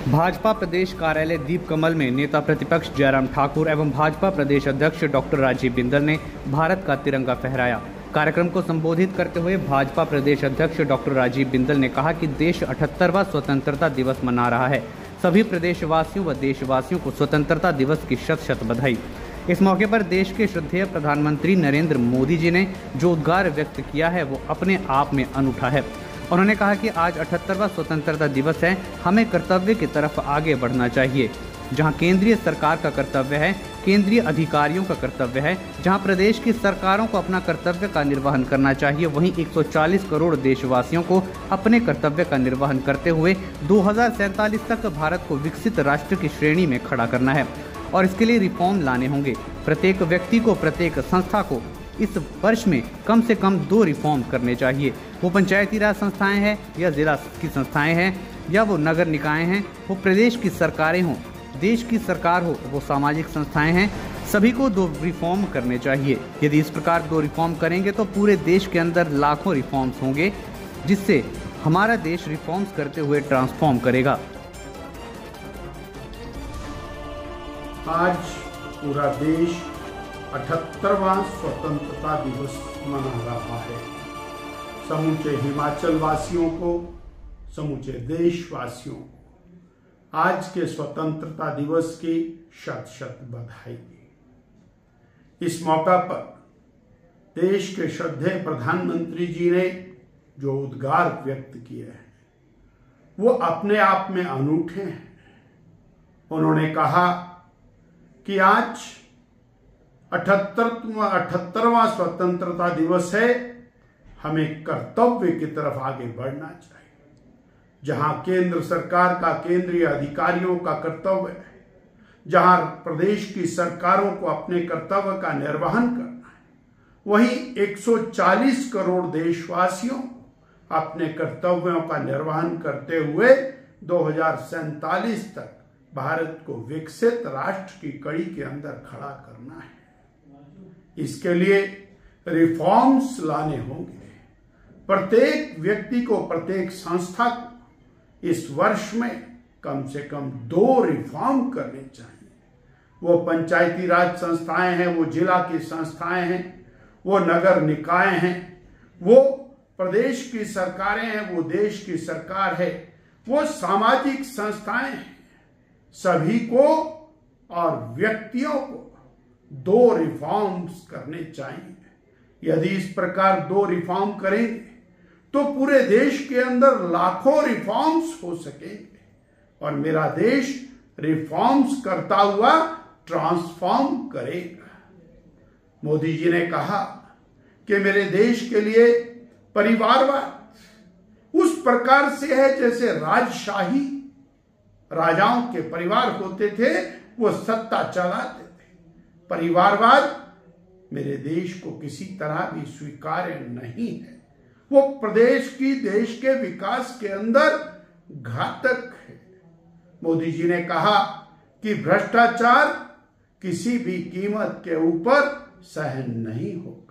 भाजपा प्रदेश कार्यालय दीपकमल में नेता प्रतिपक्ष जयराम ठाकुर एवं भाजपा प्रदेश अध्यक्ष डॉक्टर राजीव बिंदल ने भारत का तिरंगा फहराया। कार्यक्रम को संबोधित करते हुए भाजपा प्रदेश अध्यक्ष डॉक्टर राजीव बिंदल ने कहा कि देश 78वां स्वतंत्रता दिवस मना रहा है। सभी प्रदेशवासियों व देशवासियों को स्वतंत्रता दिवस की शत शत बधाई। इस मौके पर देश के श्रद्धेय प्रधानमंत्री नरेंद्र मोदी जी ने जो उद्गार व्यक्त किया है वो अपने आप में अनूठा है। उन्होंने कहा कि आज 78वां स्वतंत्रता दिवस है, हमें कर्तव्य की तरफ आगे बढ़ना चाहिए। जहां केंद्रीय सरकार का कर्तव्य है, केंद्रीय अधिकारियों का कर्तव्य है, जहां प्रदेश की सरकारों को अपना कर्तव्य का निर्वहन करना चाहिए, वहीं 140 करोड़ देशवासियों को अपने कर्तव्य का निर्वहन करते हुए 2047 तक भारत को विकसित राष्ट्र की श्रेणी में खड़ा करना है और इसके लिए रिफॉर्म लाने होंगे। प्रत्येक व्यक्ति को, प्रत्येक संस्था को इस वर्ष में कम से कम 2 रिफॉर्म करने चाहिए। वो पंचायती राज संस्थाएं हैं या जिला की संस्थाएं हैं या वो नगर निकाय हैं, वो प्रदेश की सरकारें हों, देश की सरकार हो, वो सामाजिक संस्थाएं हैं, सभी को 2 रिफॉर्म करने चाहिए। यदि इस प्रकार 2 रिफॉर्म करेंगे तो पूरे देश के अंदर लाखों रिफॉर्म्स होंगे, जिससे हमारा देश रिफॉर्म्स करते हुए ट्रांसफॉर्म करेगा। आज पूरा देश 78वां स्वतंत्रता दिवस मना रहा है। समूचे हिमाचल वासियों को, समूचे देशवासियों को आज के स्वतंत्रता दिवस की शत शत बधाई। इस मौका पर देश के श्रद्धेय प्रधानमंत्री जी ने जो उद्गार व्यक्त किए हैं वो अपने आप में अनूठे हैं। उन्होंने कहा कि आज 78वां स्वतंत्रता दिवस है, हमें कर्तव्य की तरफ आगे बढ़ना चाहिए। जहां केंद्र सरकार का, केंद्रीय अधिकारियों का कर्तव्य है, जहां प्रदेश की सरकारों को अपने कर्तव्य का निर्वहन करना है, वहीं 140 करोड़ देशवासियों अपने कर्तव्यों का निर्वहन करते हुए 2047 तक भारत को विकसित राष्ट्र की कड़ी के अंदर खड़ा करना है। इसके लिए रिफॉर्म्स लाने होंगे। प्रत्येक व्यक्ति को, प्रत्येक संस्था को इस वर्ष में कम से कम 2 रिफॉर्म करने चाहिए। वो पंचायती राज संस्थाएं हैं, वो जिला की संस्थाएं हैं, वो नगर निकाय हैं, वो प्रदेश की सरकारें हैं, वो देश की सरकार है, वो सामाजिक संस्थाएं हैं। सभी को और व्यक्तियों को 2 रिफॉर्म्स करने चाहिए। यदि इस प्रकार 2 रिफॉर्म करेंगे तो पूरे देश के अंदर लाखों रिफॉर्म्स हो सकेंगे और मेरा देश रिफॉर्म्स करता हुआ ट्रांसफॉर्म करेगा। मोदी जी ने कहा कि मेरे देश के लिए परिवारवाद उस प्रकार से है जैसे राजशाही राजाओं के परिवार होते थे, वो सत्ता चलाते थे। परिवारवाद मेरे देश को किसी तरह भी स्वीकार्य नहीं है। वो प्रदेश की, देश के विकास के अंदर घातक है। मोदी जी ने कहा कि भ्रष्टाचार किसी भी कीमत के ऊपर सहन नहीं होगा।